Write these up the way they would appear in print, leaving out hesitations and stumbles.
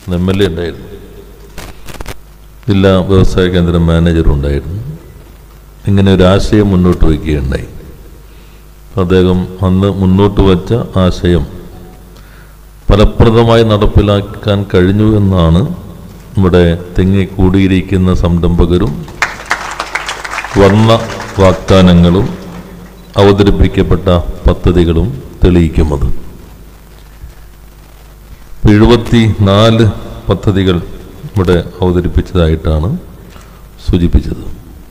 MLA ഉണ്ടായിരുന്നു, ജില്ലാ വ്യവസായ കേന്ദ്ര മാനേജറുണ്ടായിരുന്നു. ഇങ്ങനെ ഒരു ആശയം മുന്നോട്ട് വയ്ക്കുകയുണ്ടായി. അദ്ദേഹം അന്ന് മുന്നോട്ട് വച്ച ആശയം ഫലപ്രദമായി നടപ്പിലാക്കാൻ കഴിഞ്ഞു എന്നാണ് ഇവിടെ തിങ്ങിക്കൂടിയിരിക്കുന്ന സംരംഭകരും വർണ്ണ വാഗ്ദാനങ്ങളും അവതരിപ്പിക്കപ്പെട്ട പദ്ധതികളും തെളിയിക്കുന്നത്. 74 പദ്ധതികൾ ഇവിടെ അവതരിപ്പിച്ചതായിട്ടാണ് സൂചിപ്പിച്ചത്.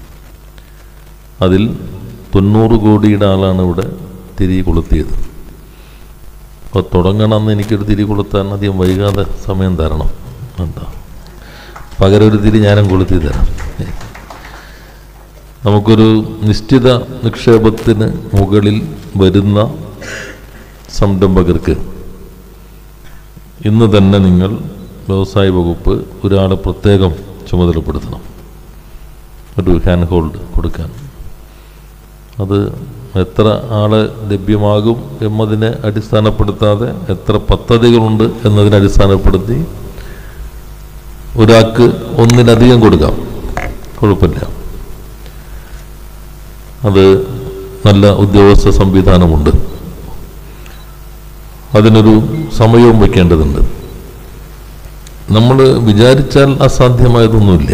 അതിൽ 90 കോടിയുടെ ആളാണ് ഇവിടെ തിരി കൊളുത്തിയത്. അപ്പോൾ തുടങ്ങണമെന്ന് എനിക്കൊരു തിരി കൊളുത്താൻ അധികം വൈകാതെ സമയം തരണം. എന്താ പകരം ഒരു തിരി ഞാനും കൊളുത്തി തരാം. നമുക്കൊരു നിശ്ചിത നിക്ഷേപത്തിന് മുകളിൽ വരുന്ന സംരംഭകർക്ക് ഇന്ന് തന്നെ നിങ്ങൾ വ്യവസായ വകുപ്പ് ഒരാളെ പ്രത്യേകം ചുമതലപ്പെടുത്തണം, ഒരു ഹാൻഡ് ഹോൾഡ് കൊടുക്കാൻ. അത് എത്ര ആളെ ലഭ്യമാകും എന്നതിനെ അടിസ്ഥാനപ്പെടുത്താതെ എത്ര പദ്ധതികളുണ്ട് എന്നതിനെ അടിസ്ഥാനപ്പെടുത്തി ഒരാൾക്ക് ഒന്നിലധികം കൊടുക്കാം, കുഴപ്പമില്ല. അത് നല്ല ഉദ്യോഗസ്ഥ സംവിധാനമുണ്ട്. അതിനൊരു സമയവും വയ്ക്കേണ്ടതുണ്ട്. നമ്മൾ വിചാരിച്ചാൽ അസാധ്യമായതൊന്നുമില്ല.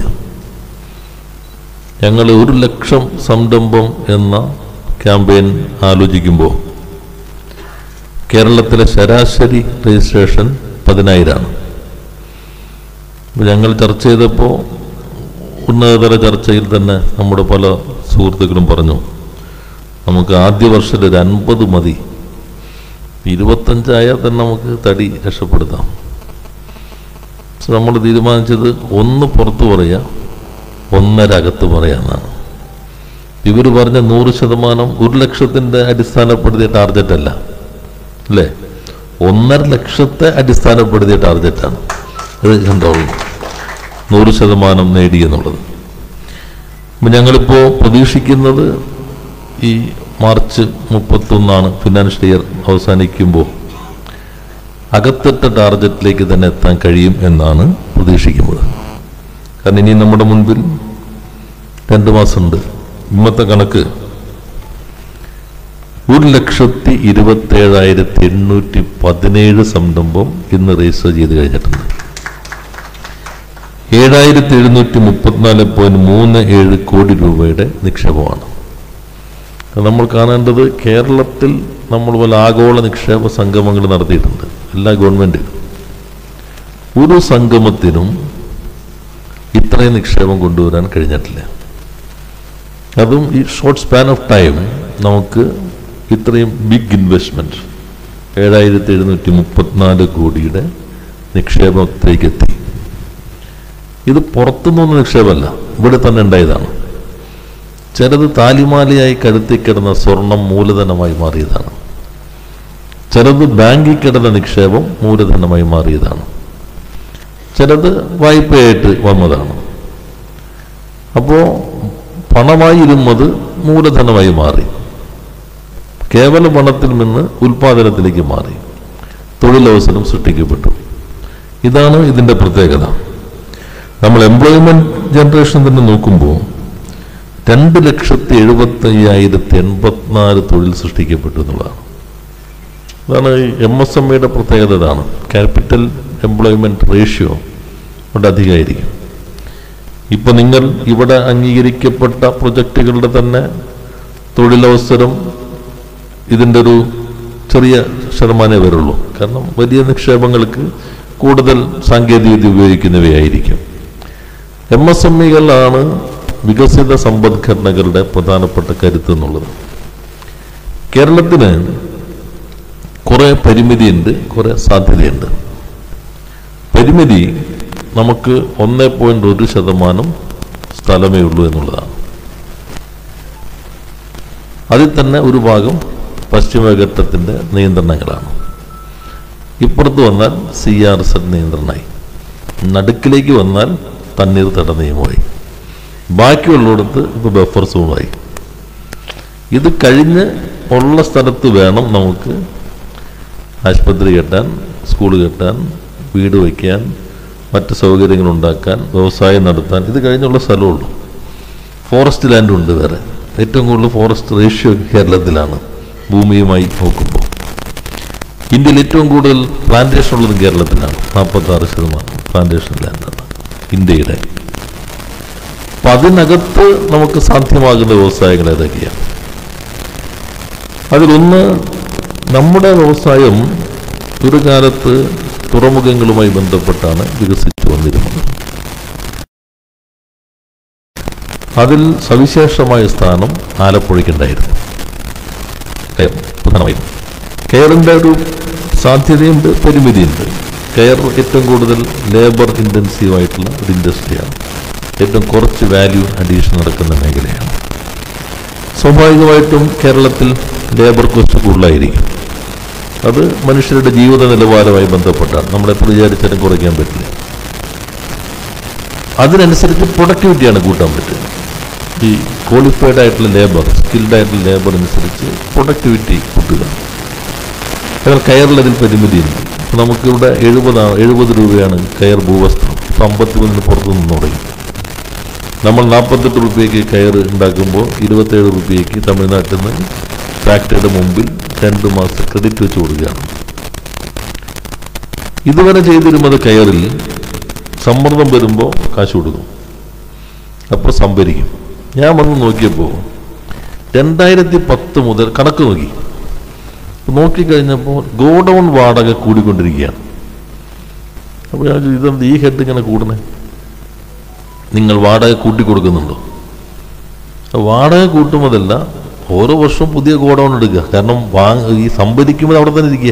ഞങ്ങൾ 1 ലക്ഷം സംരംഭം എന്ന ക്യാമ്പയിൻ ആലോചിക്കുമ്പോൾ കേരളത്തിലെ ശരാശരി രജിസ്ട്രേഷൻ 10,000 ആണ്. ഞങ്ങൾ ചർച്ച ചെയ്തപ്പോൾ ഉന്നതതല ചർച്ചയിൽ തന്നെ നമ്മുടെ പല സുഹൃത്തുക്കളും പറഞ്ഞു, നമുക്ക് ആദ്യ വർഷത്തിൽ ഒരു 50 മതി, 25 തന്നെ നമുക്ക് തടി രക്ഷപ്പെടുത്താം. നമ്മൾ തീരുമാനിച്ചത് 1 പുറത്ത് പറയുക, 1.5 അകത്ത് പറയാമെന്നാണ്. ഇവർ പറഞ്ഞ 100% 1 ലക്ഷത്തിൻ്റെ അടിസ്ഥാനപ്പെടുത്തിയ ടാർഗറ്റ് അല്ല അല്ലേ, 1.5 ലക്ഷത്തെ അടിസ്ഥാനപ്പെടുത്തിയ ടാർഗറ്റാണ്. അത് കണ്ടോളൂ, 100% നേടി എന്നുള്ളത്. അപ്പം ഞങ്ങളിപ്പോൾ പ്രതീക്ഷിക്കുന്നത് ഈ മാർച്ച് 31 ഫിനാൻഷ്യൽ ഇയർ അവസാനിക്കുമ്പോൾ അകത്തിട്ട ടാർഗറ്റിലേക്ക് തന്നെ എത്താൻ കഴിയും എന്നാണ് പ്രതീക്ഷിക്കുന്നത്. കാരണം ഇനി നമ്മുടെ മുൻപിൽ 2 മാസമുണ്ട്. ഇന്നത്തെ കണക്ക് 1,27,817 സംരംഭം ഇന്ന് രജിസ്റ്റർ ചെയ്ത് കഴിഞ്ഞിട്ടുണ്ട്. 7,734.37 കോടി രൂപയുടെ നിക്ഷേപമാണ്. നമ്മൾ കാണേണ്ടത്, കേരളത്തിൽ നമ്മൾ പോലെ ആഗോള നിക്ഷേപ സംഗമങ്ങൾ നടത്തിയിട്ടുണ്ട് എല്ലാ ഗവൺമെൻറ്റിലും. ഒരു സംഗമത്തിനും ഇത്രയും നിക്ഷേപം കൊണ്ടുവരാൻ കഴിഞ്ഞിട്ടില്ല. അതും ഈ ഷോർട്ട് സ്പാൻ ഓഫ് ടൈം നമുക്ക് ഇത്രയും ബിഗ് ഇൻവെസ്റ്റ്മെൻറ്റ് 7,734 കോടിയുടെ നിക്ഷേപത്തിലേക്ക് എത്തി. ഇത് പുറത്തുനിന്നൊന്നും നിക്ഷേപമല്ല, ഇവിടെ തന്നെ ഉണ്ടായതാണ്. ചിലത് താലിമാലയായി കഴുത്തിൽ കിടന്ന സ്വർണം മൂലധനമായി മാറിയതാണ്. ചിലത് ബാങ്കിൽ കിടന്ന നിക്ഷേപം മൂലധനമായി മാറിയതാണ്. ചിലത് വായ്പയായിട്ട് വന്നതാണ്. അപ്പോൾ പണമായി ഇരുന്നത് മൂലധനമായി മാറി, കേവല പണത്തിൽ നിന്ന് ഉൽപാദനത്തിലേക്ക് മാറി, തൊഴിലവസരം സൃഷ്ടിക്കപ്പെട്ടു. ഇതാണ് ഇതിൻ്റെ പ്രത്യേകത. നമ്മൾ എംപ്ലോയ്മെൻറ്റ് ജനറേഷൻ തന്നെ നോക്കുമ്പോൾ 2,75,084 തൊഴിൽ സൃഷ്ടിക്കപ്പെട്ടു എന്നുള്ളതാണ്. അതാണ് ഈ MSMEയുടെ പ്രത്യേകത. ഇതാണ് ക്യാപിറ്റൽ എംപ്ലോയ്മെൻറ്റ് റേഷ്യോ ഇവിടെ അധികമായിരിക്കും. ഇപ്പം നിങ്ങൾ ഇവിടെ അംഗീകരിക്കപ്പെട്ട പ്രൊജക്റ്റുകളുടെ തന്നെ തൊഴിലവസരം ഇതിൻ്റെ ഒരു ചെറിയ ശതമാനമേ വരുള്ളൂ. കാരണം വലിയ നിക്ഷേപങ്ങൾക്ക് കൂടുതൽ സാങ്കേതികവിദ്യ ഉപയോഗിക്കുന്നവയായിരിക്കും. MSMEകളാണ് വികസിത സമ്പദ്ഘടനകളുടെ പ്രധാനപ്പെട്ട കരുത്ത് എന്നുള്ളത്. കേരളത്തിന് കുറേ പരിമിതിയുണ്ട്, കുറേ സാധ്യതയുണ്ട്. പരിമിതി നമുക്ക് 1.1% സ്ഥലമേ ഉള്ളൂ എന്നുള്ളതാണ്. അതിൽ തന്നെ ഒരു ഭാഗം പശ്ചിമഘട്ടത്തിൻ്റെ നിയന്ത്രണങ്ങളാണ്. ഇപ്പുറത്ത് വന്നാൽ CRZ നിയന്ത്രണമായി, നടുക്കിലേക്ക് വന്നാൽ തണ്ണീർത്തട നിയമമായി, ബാക്കിയുള്ളിടത്ത് ഇപ്പോൾ ബഫർ സോണായി. ഇത് കഴിഞ്ഞ് ഉള്ള സ്ഥലത്ത് വേണം നമുക്ക് ആശുപത്രി കെട്ടാൻ, സ്കൂൾ കെട്ടാൻ, വീട് വയ്ക്കാൻ, മറ്റ് സൗകര്യങ്ങൾ ഉണ്ടാക്കാൻ, വ്യവസായം നടത്താൻ ഇത് കഴിഞ്ഞുള്ള സ്ഥലമുള്ളൂ. ഫോറസ്റ്റ് ലാൻഡും ഉണ്ട് വേറെ. ഏറ്റവും കൂടുതൽ ഫോറസ്റ്റ് റേഷ്യോ കേരളത്തിലാണ് ഭൂമിയുമായി നോക്കുമ്പോൾ. ഇന്ത്യയിൽ ഏറ്റവും കൂടുതൽ പ്ലാന്റേഷൻ ഉള്ളതും കേരളത്തിലാണ്. 46% പ്ലാന്റേഷൻ ലാൻഡാണ് ഇന്ത്യയുടെ. അപ്പം അതിനകത്ത് നമുക്ക് സാധ്യമാകുന്ന വ്യവസായങ്ങൾ ഏതൊക്കെയാണ്? അതിലൊന്ന്, നമ്മുടെ വ്യവസായം ഒരു കാലത്ത് തുറമുഖങ്ങളുമായി ബന്ധപ്പെട്ടാണ് വികസിച്ചു വന്നിരുന്നത്. അതിൽ സവിശേഷമായ സ്ഥാനം ആലപ്പുഴയ്ക്കുണ്ടായിരുന്നു. പ്രധാനമായും കെയറിൻ്റെ ഒരു സാധ്യതയുണ്ട്, പരിമിതിയുണ്ട്. കെയർ ഏറ്റവും കൂടുതൽ ലേബർ ഇൻറ്റൻസീവായിട്ടുള്ള ഒരു ഇൻഡസ്ട്രിയാണ്. ഏറ്റവും കുറച്ച് വാല്യൂ അഡീഷൻ നടക്കുന്ന മേഖലയാണ്. സ്വാഭാവികമായിട്ടും കേരളത്തിൽ ലേബർ കോസ്റ്റ് കൂടുതലായിരിക്കും. അത് മനുഷ്യരുടെ ജീവിത നിലവാരവുമായി ബന്ധപ്പെട്ടാണ്. നമ്മളെത്ര വിചാരിച്ചാലും കുറയ്ക്കാൻ പറ്റില്ല. അതിനനുസരിച്ച് പ്രൊഡക്ടിവിറ്റിയാണ് കൂട്ടാൻ പറ്റുക. ഈ ക്വാളിഫൈഡ് ആയിട്ടുള്ള ലേബർ, സ്കിൽഡ് ആയിട്ടുള്ള ലേബർ അനുസരിച്ച് പ്രൊഡക്ടിവിറ്റി കൂട്ടുക. കാരണം കയറിലതിൽ പരിമിതിയുണ്ട്. ഇപ്പോൾ നമുക്കിവിടെ 70 രൂപയാണ് കയർ ഭൂവസ്ത്രം. ഇപ്പോൾ 53 പുറത്തു നിന്ന് തുടങ്ങി. നമ്മൾ 48 രൂപയ്ക്ക് കയർ ഉണ്ടാക്കുമ്പോൾ 27 രൂപയ്ക്ക് തമിഴ്നാട്ടിൽ നിന്ന് ഫാക്ടറിയുടെ മുമ്പിൽ 2 മാസം ക്രെഡിറ്റ് വെച്ച് കൊടുക്കുകയാണ്. ഇതുവരെ ചെയ്തിരുന്നത് കയറിൽ സമ്മർദ്ദം വരുമ്പോൾ കാശ് കൊടുക്കും, അപ്പോൾ സംഭരിക്കും. ഞാൻ വന്ന് നോക്കിയപ്പോൾ 2010 മുതൽ കണക്ക് നോക്കിക്കഴിഞ്ഞപ്പോൾ ഗോഡൗൺ വാടക കൂടിക്കൊണ്ടിരിക്കുകയാണ്. അപ്പോൾ ഞാൻ ഇതെന്ത് ഈ ഹെഡ് ഇങ്ങനെ കൂടണേ? നിങ്ങൾ വാടക കൂട്ടിക്കൊടുക്കുന്നുണ്ടോ? വാടക കൂട്ടുന്നതല്ല, ഓരോ വർഷവും പുതിയ ഗോഡൗൺ എടുക്കുക. കാരണം ഈ സംഭരിക്കുമ്പോൾ അവിടെ തന്നെ ഇരിക്കുക.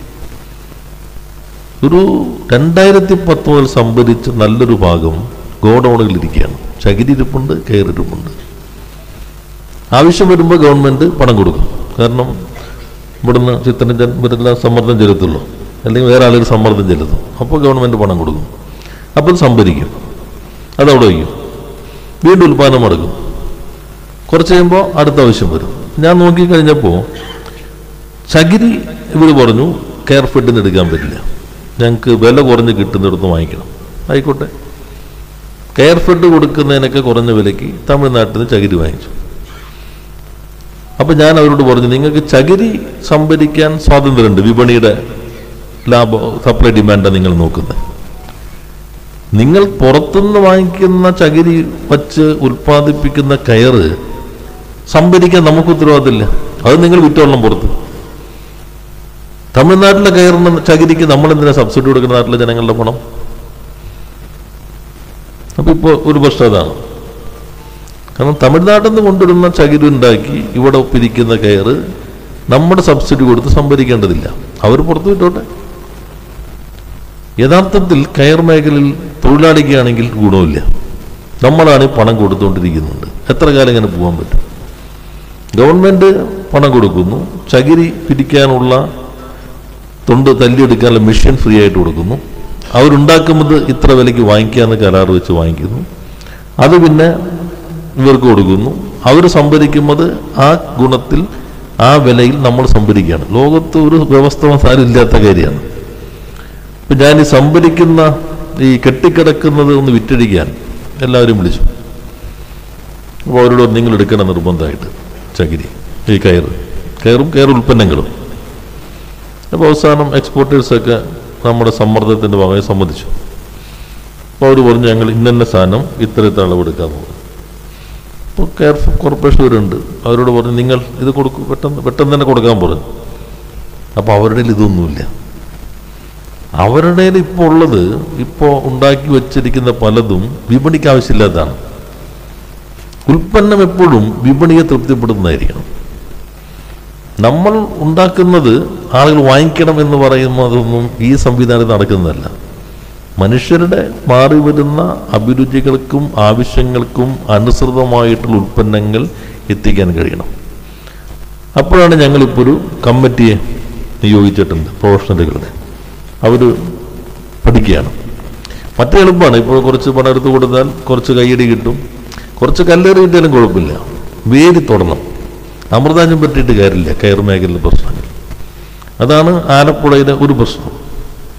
ഒരു 2010 മുതൽ സംഭരിച്ച നല്ലൊരു ഭാഗം ഗോഡൗണുകളിരിക്കുകയാണ്. ചകിരി ഇരിപ്പുണ്ട്, കയറിരിപ്പുണ്ട്. ആവശ്യം വരുമ്പോൾ ഗവൺമെൻറ് പണം കൊടുക്കും. കാരണം ഇവിടുന്ന് ചിത്രരഞ്ജൻ ഇവരെല്ലാം സമ്മർദ്ദം ചെലുത്തുള്ളൂ, അല്ലെങ്കിൽ വേറെ ആളുകൾ സമ്മർദ്ദം ചെലുത്തും. അപ്പോൾ ഗവൺമെൻറ് പണം കൊടുക്കും. അപ്പോൾ അത് സംഭരിക്കും, അതവിടെ വയ്ക്കും, വീണ്ടും ഉൽപ്പാദനം നടക്കും. കുറച്ച് കഴിയുമ്പോൾ അടുത്ത ആവശ്യം വരും. ഞാൻ നോക്കിക്കഴിഞ്ഞപ്പോൾ ചകിരി ഇവർ പറഞ്ഞു കെയർ ഫെഡിൽ നിന്ന് എടുക്കാൻ പറ്റില്ല, ഞങ്ങൾക്ക് വില കുറഞ്ഞ് കിട്ടുന്നിടത്ത് വാങ്ങിക്കണം. ആയിക്കോട്ടെ, കെയർ ഫെഡ് കൊടുക്കുന്നതിനൊക്കെ കുറഞ്ഞ വിലയ്ക്ക് തമിഴ്നാട്ടിൽ നിന്ന് ചകിരി വാങ്ങിച്ചു. അപ്പം ഞാൻ അവരോട് പറഞ്ഞു, നിങ്ങൾക്ക് ചകിരി സംഭരിക്കാൻ സ്വാതന്ത്ര്യമുണ്ട്, വിപണിയുടെ സപ്ലൈ ഡിമാൻഡാണ് നിങ്ങൾ നോക്കുന്നത്. നിങ്ങൾ പുറത്തുനിന്ന് വാങ്ങിക്കുന്ന ചകിരി വച്ച് ഉൽപ്പാദിപ്പിക്കുന്ന കയറ് സംഭരിക്കാൻ നമുക്ക് ഉത്തരവാദിത്തമില്ല. അത് നിങ്ങൾ വിറ്റോളണം പുറത്ത്. തമിഴ്നാട്ടിലെ കയറിന് ചകിരിക്ക് നമ്മളെന്തിനാ സബ്സിഡി കൊടുക്കുന്ന നാട്ടിലെ ജനങ്ങളുടെ പണം? അപ്പം ഇപ്പോൾ ഒരു പ്രശ്നം അതാണ്. കാരണം തമിഴ്നാട്ടിൽ നിന്ന് കൊണ്ടുവരുന്ന ചകിരി ഉണ്ടാക്കി ഇവിടെ പിരിക്കുന്ന കയറ് നമ്മുടെ സബ്സിഡി കൊടുത്ത് സംഭരിക്കേണ്ടതില്ല, അവർ പുറത്തു വിട്ടോട്ടെ. യഥാർത്ഥത്തിൽ കയർ മേഖലയിൽ തൊഴിലാളിക്കാണെങ്കിൽ ഗുണമില്ല, നമ്മളാണ് പണം കൊടുത്തുകൊണ്ടിരിക്കുന്നുണ്ട്. എത്ര കാലം ഇങ്ങനെ പോകാൻ പറ്റും? ഗവൺമെൻറ് പണം കൊടുക്കുന്നു, ചകിരി പിരിക്കാനുള്ള തൊണ്ട് തല്ലിയെടുക്കാനുള്ള മെഷീൻ ഫ്രീ ആയിട്ട് കൊടുക്കുന്നു. അവരുണ്ടാക്കുന്നത് ഇത്ര വിലയ്ക്ക് വാങ്ങിക്കാമെന്ന് കരാർ വെച്ച് വാങ്ങിക്കുന്നു, അത് പിന്നെ ഇവർക്ക് കൊടുക്കുന്നു. അവർ സംഭരിക്കുന്നത് ആ ഗുണത്തിൽ ആ വിലയിൽ നമ്മൾ സംഭരിക്കുകയാണ്. ലോകത്ത് ഒരു വ്യവസ്ഥ സാരില്ലാത്ത കാര്യമാണ്. ഇപ്പം ഞാൻ ഈ സംഭരിക്കുന്ന ഈ കെട്ടിക്കിടക്കുന്നത് ഒന്ന് വിറ്റഴിക്കാൻ എല്ലാവരും വിളിച്ചു. അപ്പോൾ അവരോട് നിങ്ങൾ എടുക്കണം നിർബന്ധമായിട്ട് ചകിരി, ഈ കയറും കയർ ഉൽപ്പന്നങ്ങളും. അപ്പോൾ അവസാനം എക്സ്പോർട്ടേഴ്സൊക്കെ നമ്മുടെ സമ്മർദ്ദത്തിൻ്റെ ഭാഗമായി സമ്മതിച്ചു. അപ്പോൾ അവർ പറഞ്ഞു ഞങ്ങൾ ഇന്ന സാധനം ഇത്ര അളവെടുക്കാൻ പോകും. അപ്പോൾ കെയർ കോർപ്പറേഷൻ ഇവരുണ്ട്, അവരോട് പറഞ്ഞു നിങ്ങൾ ഇത് കൊടുക്കും, പെട്ടെന്ന് തന്നെ കൊടുക്കാൻ പറഞ്ഞു. അപ്പോൾ അവരുടെ ഇതൊന്നുമില്ല. അവരുടെ ഇപ്പോൾ ഉള്ളത്, ഇപ്പോൾ ഉണ്ടാക്കി വച്ചിരിക്കുന്ന പലതും വിപണിക്ക് ആവശ്യമില്ലാത്തതാണ്. ഉൽപ്പന്നം എപ്പോഴും വിപണിയെ തൃപ്തിപ്പെടുന്നതായിരിക്കണം. നമ്മൾ ഉണ്ടാക്കുന്നത് ആളുകൾ വാങ്ങിക്കണം എന്ന് പറയുന്നതൊന്നും ഈ സംവിധാനത്തിൽ നടക്കുന്നതല്ല. മനുഷ്യരുടെ മാറി വരുന്ന അഭിരുചികൾക്കും ആവശ്യങ്ങൾക്കും അനുസൃതമായിട്ടുള്ള ഉൽപ്പന്നങ്ങൾ എത്തിക്കാൻ കഴിയണം. അപ്പോഴാണ് ഞങ്ങളിപ്പോൾ ഒരു കമ്മിറ്റിയെ നിയോഗിച്ചിട്ടുണ്ട്, പ്രൊഫഷണലുകളുടെ. അവർ പഠിക്കുകയാണ്. മറ്റേ എളുപ്പമാണ്. ഇപ്പോൾ കുറച്ച് പണം എടുത്ത് കൊടുത്താൽ കുറച്ച് കയ്യടി കിട്ടും, കുറച്ച് കല്ലേറി കിട്ടിയാലും കുഴപ്പമില്ല. വേരി തുടരണം. അമൃതാഞ്ജം പറ്റിയിട്ട് കാര്യമില്ല കയർ മേഖലയിലെ പ്രശ്നങ്ങൾ. അതാണ് ആലപ്പുഴയിലെ ഒരു പ്രശ്നം.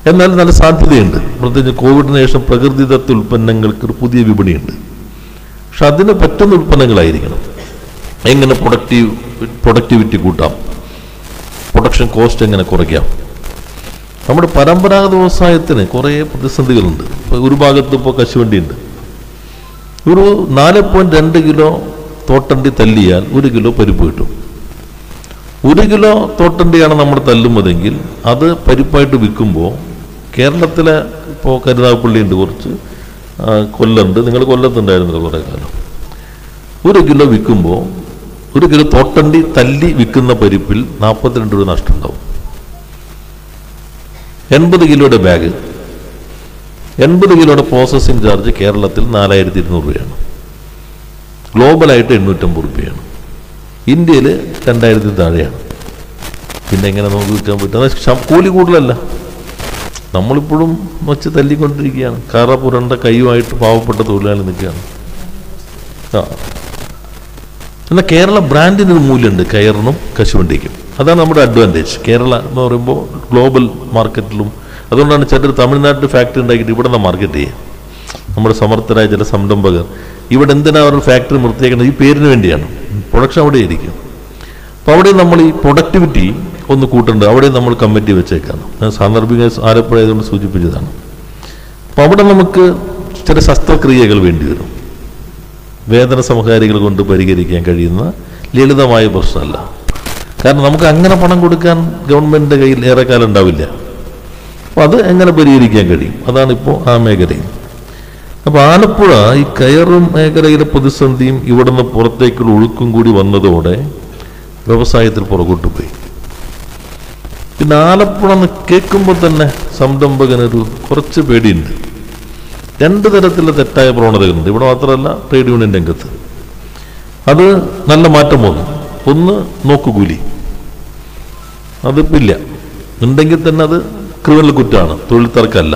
എന്നാൽ നല്ല സാധ്യതയുണ്ട്. പ്രത്യേകിച്ച് കോവിഡിന് ശേഷം പ്രകൃതിദത്ത ഉൽപ്പന്നങ്ങൾക്ക് ഒരു പുതിയ വിപണിയുണ്ട്. പക്ഷെ അതിന് പറ്റുന്ന ഉൽപ്പന്നങ്ങളായിരിക്കണം. എങ്ങനെ പ്രൊഡക്ടിവിറ്റി കൂട്ടാം, പ്രൊഡക്ഷൻ കോസ്റ്റ് എങ്ങനെ കുറയ്ക്കാം. നമ്മുടെ പരമ്പരാഗത വ്യവസായത്തിന് കുറേ പ്രതിസന്ധികളുണ്ട്. ഒരു ഭാഗത്ത് ഇപ്പോൾ കശുവണ്ടിയുണ്ട്. ഒരു 4.2 കിലോ തോട്ടണ്ടി തല്ലിയാൽ 1 കിലോ പരിപ്പ് കിട്ടും. 1 കിലോ തോട്ടണ്ടിയാണ് നമ്മൾ തല്ലുന്നതെങ്കിൽ അത് പരിപ്പായിട്ട് വിൽക്കുമ്പോൾ കേരളത്തിലെ ഇപ്പോൾ കരുനാഗപ്പള്ളിയുണ്ട്, കുറച്ച് കൊല്ലമുണ്ട്, നിങ്ങൾ കൊല്ലത്തുണ്ടായിരുന്നല്ലോ കുറേ കാലം. 1 കിലോ വിൽക്കുമ്പോൾ 1 കിലോ തോട്ടണ്ടി തല്ലി വിൽക്കുന്ന പരിപ്പിൽ 42 രൂപ നഷ്ടമുണ്ടാവും. 80 കിലോയുടെ ബാഗ്, 80 കിലോയുടെ പ്രോസസ്സിംഗ് ചാർജ് കേരളത്തിൽ 4200 രൂപയാണ്. ഗ്ലോബലായിട്ട് 850 രൂപയാണ്. ഇന്ത്യയിൽ 2000 താഴെയാണ്. പിന്നെ എങ്ങനെ നമുക്ക് വിൽക്കാൻ പറ്റും? കൂലി കൂടുതലല്ല, നമ്മളിപ്പോഴും വച്ച് തല്ലിക്കൊണ്ടിരിക്കുകയാണ്. കറ പുരണ്ട കൈയുമായിട്ട് പാവപ്പെട്ട തൊഴിലാളി നിൽക്കുകയാണ്. എന്നാൽ കേരള ബ്രാൻഡിനൊരു മൂല്യമുണ്ട്, കയറിനും കശുവണ്ടിക്കും. അതാണ് നമ്മുടെ അഡ്വാൻറ്റേജ്. കേരള എന്ന് പറയുമ്പോൾ ഗ്ലോബൽ മാർക്കറ്റിലും, അതുകൊണ്ടാണ് ചിലർ തമിഴ്നാട്ടിൽ ഫാക്ടറി ഉണ്ടാക്കിയിട്ട് ഇവിടെ നിന്ന് മാർക്കറ്റ് ചെയ്യുക. നമ്മുടെ സമർത്ഥരായ ചില സംരംഭകർ ഇവിടെ എന്തിനാണ് അവരുടെ ഫാക്ടറി നിർത്തിയേക്കുന്നത്? ഈ പേരിന് വേണ്ടിയാണ്. പ്രൊഡക്ഷൻ അവിടെ ആയിരിക്കും. അപ്പോൾ അവിടെ നമ്മൾ ഈ പ്രൊഡക്ടിവിറ്റി ഒന്ന് കൂട്ടേണ്ടത്, അവിടെ നമ്മൾ കമ്മിറ്റി വെച്ചേക്കാണ്. ഞാൻ സാന്ദർഭിക ആലപ്പുഴ ആയതുകൊണ്ട് സൂചിപ്പിച്ചതാണ്. അപ്പോൾ അവിടെ നമുക്ക് ചില ശസ്ത്രക്രിയകൾ വേണ്ടി വരും. വേദന സംഹാരികൾ കൊണ്ട് പരിഹരിക്കാൻ കഴിയുന്ന ലളിതമായ പ്രശ്നമല്ല. കാരണം നമുക്ക് അങ്ങനെ പണം കൊടുക്കാൻ ഗവൺമെൻറ്റിൻ്റെ കയ്യിൽ ഏറെക്കാലം ഉണ്ടാവില്ല. അപ്പോൾ അത് എങ്ങനെ പരിഹരിക്കാൻ കഴിയും? അതാണിപ്പോൾ ആ മേഖലയും. അപ്പോൾ ആലപ്പുഴ ഈ കയറും മേഖലയിലെ പ്രതിസന്ധിയും ഇവിടുന്ന് പുറത്തേക്കുള്ള ഒഴുക്കും കൂടി വന്നതോടെ വ്യവസായത്തിൽ പുറകോട്ട് പോയി. പിന്നെ ആലപ്പുഴ എന്ന് കേൾക്കുമ്പോൾ തന്നെ സംരംഭകനൊരു കുറച്ച് പേടിയുണ്ട്. 2 തരത്തിലുള്ള തെറ്റായ പ്രവണതകളുണ്ട് ഇവിടെ, മാത്രമല്ല ട്രേഡ് യൂണിയൻ രംഗത്ത്. അത് നല്ല മാറ്റം വന്നു. ഒന്ന് നോക്കുകൂലി, അതിപ്പോൾ ഇല്ല. ഉണ്ടെങ്കിൽ തന്നെ അത് ക്രിമിനൽ കുറ്റമാണ്, തൊഴിൽ തർക്കമല്ല.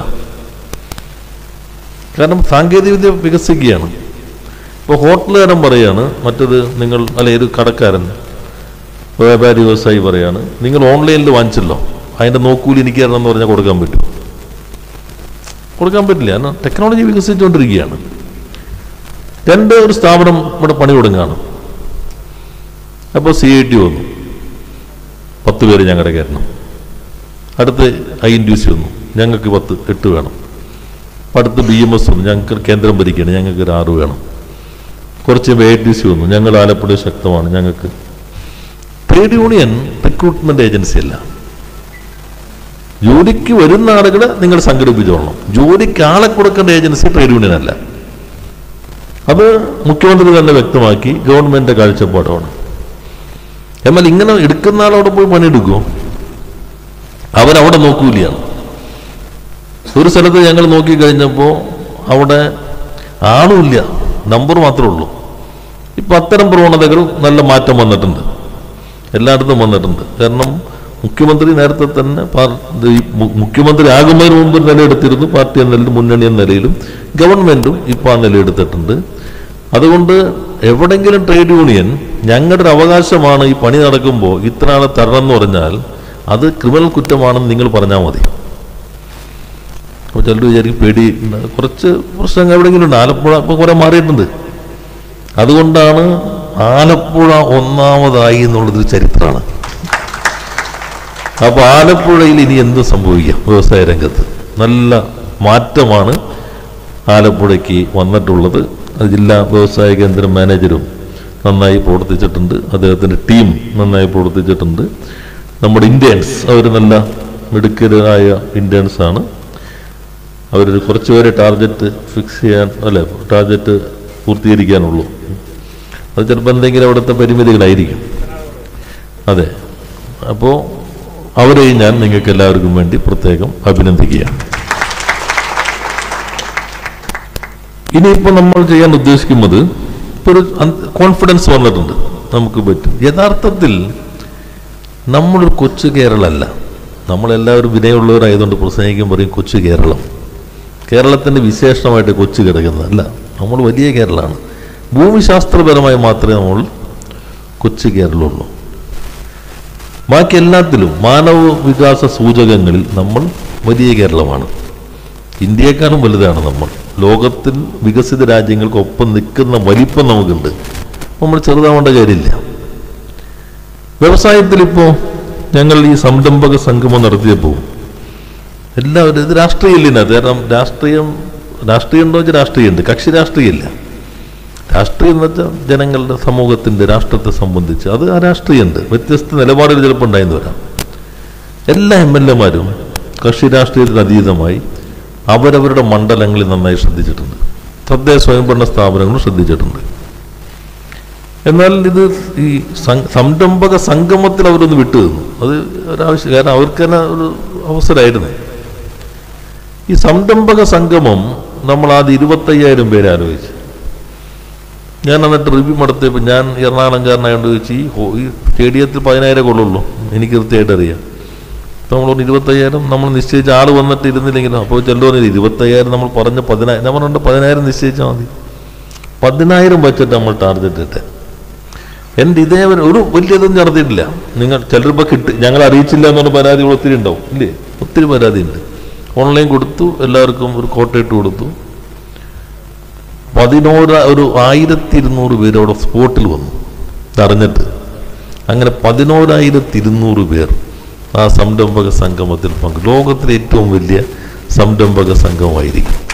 കാരണം സാങ്കേതികവിദ്യ വികസിക്കുകയാണ്. ഇപ്പോൾ ഹോട്ടലുകാരൻ പറയാണ്, മറ്റത് നിങ്ങൾ ഒരു കടക്കാരൻ വ്യാപാരി വ്യവസായി പറയാണ്, നിങ്ങൾ ഓൺലൈനിൽ വാങ്ങിച്ചല്ലോ, അതിൻ്റെ നോക്കൂലി എനിക്കാരെന്ന് പറഞ്ഞാൽ കൊടുക്കാൻ പറ്റും? കൊടുക്കാൻ പറ്റില്ല. കാരണം ടെക്നോളജി വികസിച്ചുകൊണ്ടിരിക്കുകയാണ്. 2, ഒരു സ്ഥാപനം ഇവിടെ പണി തുടങ്ങുകയാണ്. അപ്പോൾ CIT വന്നു, 10 പേര് ഞങ്ങളുടെ കയറണം. അടുത്ത് INTC വന്നു, ഞങ്ങൾക്ക് 8 വേണം. അടുത്ത് BMS വന്നു, ഞങ്ങൾക്ക് കേന്ദ്രം ഭരിക്കണം, ഞങ്ങൾക്ക് 6 വേണം. കുറച്ച് AITC വന്നു, ഞങ്ങൾ ആലപ്പുഴ ശക്തമാണ്, ഞങ്ങൾക്ക്. ട്രേഡ് യൂണിയൻ റിക്രൂട്ട്മെന്റ് ഏജൻസി അല്ല. ജോലിക്ക് വരുന്ന ആളുകളെ നിങ്ങൾ സംഘടിപ്പിച്ചോളണം. ജോലിക്ക് ആളെ കൊടുക്കേണ്ട ഏജൻസി ട്രേഡ് യൂണിയൻ അല്ല. അത് മുഖ്യമന്ത്രി തന്നെ വ്യക്തമാക്കി, ഗവൺമെന്റിന്റെ കാഴ്ചപ്പാടാണ്. എന്നാൽ ഇങ്ങനെ എടുക്കുന്ന ആളോട് പോയി പണിയെടുക്കുമോ? അവരവിടെ നോക്കൂലിയാണ്. ഒരു സ്ഥലത്ത് ഞങ്ങൾ നോക്കിക്കഴിഞ്ഞപ്പോൾ അവിടെ ആളുമില്ല, നമ്പർ മാത്രമേ ഉള്ളൂ. ഇപ്പം അത്തരം പ്രവണതകൾ നല്ല മാറ്റം വന്നിട്ടുണ്ട്, എല്ലായിടത്തും വന്നിട്ടുണ്ട്. കാരണം മുഖ്യമന്ത്രി നേരത്തെ തന്നെ മുഖ്യമന്ത്രി ആകുന്നതിന് മുമ്പ് നിലയെടുത്തിരുന്നു. പാർട്ടി എന്ന നിലയിലും മുന്നണി എന്ന നിലയിലും ഗവൺമെന്റും ഇപ്പോൾ ആ നിലയെടുത്തിട്ടുണ്ട്. അതുകൊണ്ട് എവിടെങ്കിലും ട്രേഡ് യൂണിയൻ ഞങ്ങളുടെ ഒരു അവകാശമാണ്, ഈ പണി നടക്കുമ്പോൾ ഇത്ര ആളെ തരണം എന്ന് പറഞ്ഞാൽ അത് ക്രിമിനൽ കുറ്റമാണെന്ന് നിങ്ങൾ പറഞ്ഞാൽ മതി. അപ്പോൾ ചിലർ വിചാരിക്കും പേടി, കുറച്ച് പ്രശ്നങ്ങൾ എവിടെയെങ്കിലും ഉണ്ട്. ആലപ്പുഴ ഇപ്പോൾ കുറേ മാറിയിട്ടുണ്ട്. അതുകൊണ്ടാണ് ആലപ്പുഴ ഒന്നാമതായി എന്നുള്ളതൊരു ചരിത്രമാണ്. അപ്പോൾ ആലപ്പുഴയിൽ ഇനി എന്ത് സംഭവിക്കാം? വ്യവസായ രംഗത്ത് നല്ല മാറ്റമാണ് ആലപ്പുഴയ്ക്ക് വന്നിട്ടുള്ളത്. ജില്ലാ വ്യവസായ കേന്ദ്ര മാനേജരും നന്നായി പ്രവർത്തിച്ചിട്ടുണ്ട്, അദ്ദേഹത്തിൻ്റെ ടീം നന്നായി പ്രവർത്തിച്ചിട്ടുണ്ട്. നമ്മുടെ ഇന്ത്യൻസ് അവർ നല്ല മിടുക്കരായ ഇന്ത്യൻസാണ്. അവരൊരു കുറച്ചുപേരെ ടാർഗറ്റ് ഫിക്സ് ചെയ്യാൻ ടാർഗറ്റ് പൂർത്തീകരിക്കാനുള്ളൂ. അത് ചിലപ്പോൾ എന്തെങ്കിലും അവിടുത്തെ പരിമിതികളായിരിക്കും. അതെ, അപ്പോൾ അവരെയും ഞാൻ നിങ്ങൾക്ക് എല്ലാവർക്കും വേണ്ടി പ്രത്യേകം അഭിനന്ദിക്കുകയാണ്. ഇനിയിപ്പോൾ നമ്മൾ ചെയ്യാൻ ഉദ്ദേശിക്കുന്നത്, ഇപ്പോൾ ഒരു കോൺഫിഡൻസ് വന്നിട്ടുണ്ട്, നമുക്ക് പറ്റും. യഥാർത്ഥത്തിൽ നമ്മളൊരു കൊച്ചു കേരളമല്ല. നമ്മളെല്ലാവരും വിനയമുള്ളവരായതുകൊണ്ട് പ്രസംഗിക്കും പറയും കൊച്ചു കേരളം. കേരളത്തിൻ്റെ വിശേഷമായിട്ട് കൊച്ചു കിടക്കുന്നതല്ല, നമ്മൾ വലിയ കേരളമാണ്. ഭൂമിശാസ്ത്രപരമായി മാത്രമേ നമ്മൾ കൊച്ചു കേരളമുള്ളൂ. ബാക്കി എല്ലാത്തിലും മാനവ വികാസ സൂചകങ്ങളിൽ നമ്മൾ വലിയ കേരളമാണ്. ഇന്ത്യയെക്കാളും വലുതാണ് നമ്മൾ. ലോകത്തിൽ വികസിത രാജ്യങ്ങൾക്കൊപ്പം നിൽക്കുന്ന വലിപ്പം നമുക്കുണ്ട്. നമ്മൾ ചെറുതാവേണ്ട കാര്യമില്ല. വ്യവസായത്തിലിപ്പോൾ ഞങ്ങൾ ഈ സംരംഭക സംഗമം നടത്തിയപ്പോൾ എല്ലാവരും ഇത് രാഷ്ട്രീയമില്ല. കാരണം രാഷ്ട്രീയം ഉണ്ടോ വെച്ചാൽ രാഷ്ട്രീയമുണ്ട്, കക്ഷി രാഷ്ട്രീയമില്ല. രാഷ്ട്രീയം എന്ന് വെച്ചാൽ ജനങ്ങളുടെ സമൂഹത്തിൻ്റെ രാഷ്ട്രത്തെ സംബന്ധിച്ച് അത് ആ രാഷ്ട്രീയമുണ്ട്. വ്യത്യസ്ത നിലപാടുകൾ ചിലപ്പോൾ ഉണ്ടായെന്ന് വരാം. എല്ലാ MLA-മാരും കക്ഷി രാഷ്ട്രീയത്തിന് അതീതമായി അവരവരുടെ മണ്ഡലങ്ങളിൽ നന്നായി ശ്രദ്ധിച്ചിട്ടുണ്ട്. തദ്ദേശ സ്വയംഭരണ സ്ഥാപനങ്ങളും ശ്രദ്ധിച്ചിട്ടുണ്ട്. എന്നാൽ ഇത് ഈ സംരംഭക സംഗമത്തിൽ അവരൊന്ന് വിട്ടു തന്നു. അത് ഒരാവശ്യം, കാരണം അവർക്ക് തന്നെ ഒരു അവസരമായിരുന്നു. ഈ സംരംഭക സംഗമം നമ്മൾ ആദ്യം 25,000 പേരെ ആലോചിച്ച്. ഞാൻ എന്നിട്ട് റിവ്യൂ നടത്തിയപ്പോൾ ഞാൻ എറണാകുളംകാരനായോണ്ട് ചോദിച്ചു, ഈ സ്റ്റേഡിയത്തിൽ 10,000 കൊള്ളുള്ളൂ, എനിക്ക് കൃത്യമായിട്ട് അറിയാം. അപ്പോൾ നമ്മൾ 25,000 നമ്മൾ നിശ്ചയിച്ച ആൾ വന്നിട്ട് ഇരുന്നില്ലെങ്കിലും, അപ്പോൾ ചിലർ 25,000 നമ്മൾ പറഞ്ഞ 10,000, നമ്മൾ 10,000 നിശ്ചയിച്ചാൽ മതി. 10,000 വെച്ചിട്ട് നമ്മൾ ടാർഗറ്റ് ഇട്ടെ. എൻ്റെ ഇതേവരെ ഒരു വലിയതൊന്നും നടത്തിയിട്ടില്ല. നിങ്ങൾ ചിലരിപ്പോൾ ഞങ്ങൾ അറിയിച്ചില്ല എന്നുള്ള പരാതി ഒത്തിരി ഉണ്ടാവും, ഇല്ലേ? ഒത്തിരി പരാതി ഉണ്ട്. ഓൺലൈൻ കൊടുത്തു, എല്ലാവർക്കും ഒരു കോട്ടയിട്ട് കൊടുത്തു. 11,200 പേര് അവിടെ സ്പോട്ടിൽ വന്നു അറിഞ്ഞിട്ട്. അങ്ങനെ 11,200 പേർ ആ സംരംഭക സംഗമത്തിൽ ലോകത്തിലെ ഏറ്റവും വലിയ സംരംഭക സംഗമമായിരിക്കും.